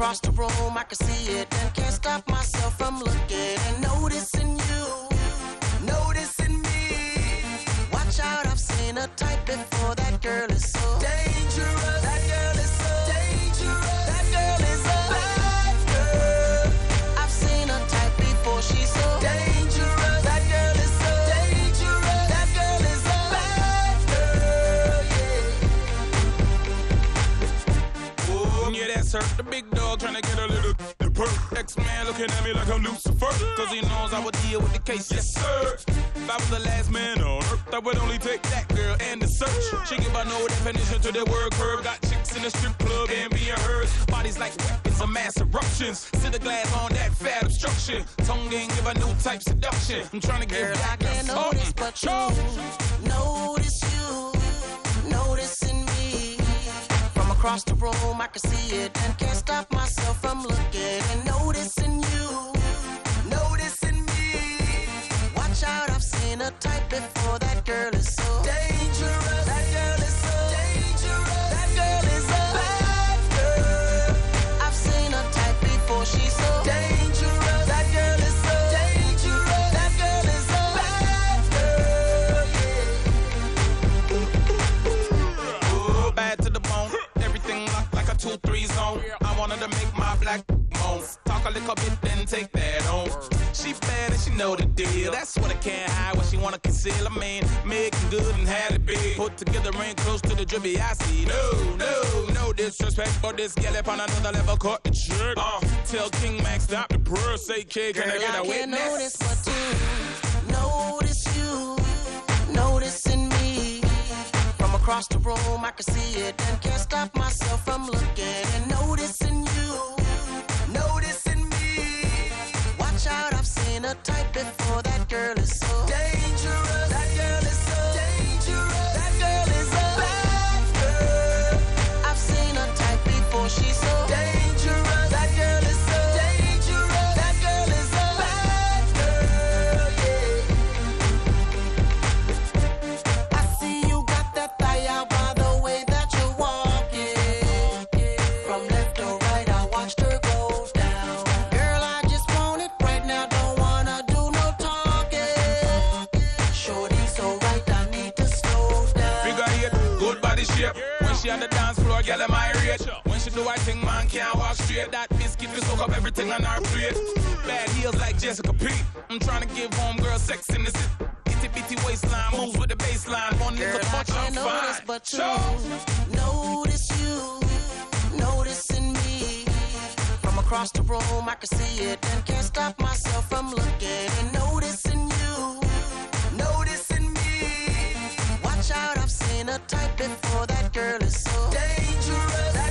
across the room, I can see it and can't stop myself from looking and noticing you, noticing me. Watch out, I've seen a type before. That girl is so dangerous. That girl is so dangerous. That girl is a bad girl. I've seen a type before. She's so dangerous. That girl is so dangerous. That girl is a bad girl. Yeah. Oh, yeah, that's her. The big dog trying to get a little perk. X-Man looking at me like I'm Lucifer, cause he knows I would deal with the case. Yes, sir. If I was the last man on earth, I would only take that girl and the search. She give a no definition to the word curve. Got chicks in the strip club and being hers. Bodies like weapons of mass eruptions. Sit the glass on that fat obstruction. Tongue ain't give a new type seduction. I'm trying to get Girl, I back can't notice but you. Notice you, noticing me. From across the room, I can see it and can't stop myself from looking and noticing you, noticing me. Watch out, I've seen a type before. That girl is so dangerous. That girl is so dangerous. That girl is a bad girl. I've seen a type before. She's so dangerous. That girl is so dangerous. That girl is a bad girl. oh, bad to the bone. Everything locked like a 2-3 zone. I wanted to make my black moan. Talk a little bit, then take that home. She bad and she know the deal. That's what I can't hide, what she wanna conceal. I mean, making good and had it big. Put together ain't close to the drippy I see. No disrespect, but this gal up on another level caught the jerk. Tell King Max stop the prayer, say kid, can I get a Girl, I can't witness? notice but you, noticing me. From across the room, I can see it and can't stop myself from looking and noticing you, noticing me. Watch out, I've seen a type before. That girl is so dangerous. That girl is so dangerous. That girl is a bad girl. I've seen a type before. She's so dangerous. That girl is so dangerous. That girl is a bad girl. Yeah. I see you got that thigh out by the way that you're walking. From left to right, I watched her go down. Girl, I just want it right now. Don't wanna do no talking. Shorty so right, I need to slow down. Figure eight, good body shape. When she on the dance floor, girl, am I rate? When she do her thing, man can't walk straight. That biscuit will soak up everything on her plate. Bad heels like Jessica P. I'm trying to give homegirl sex in the city. Itty bitty waistline, moves with the baseline. One little Girl, I touch, I'm can't notice fine. but you, noticing me. From across the room, I can see it and can't stop myself from looking and noticing you, noticing me. Watch out, I've seen a type before. That girl is so dangerous.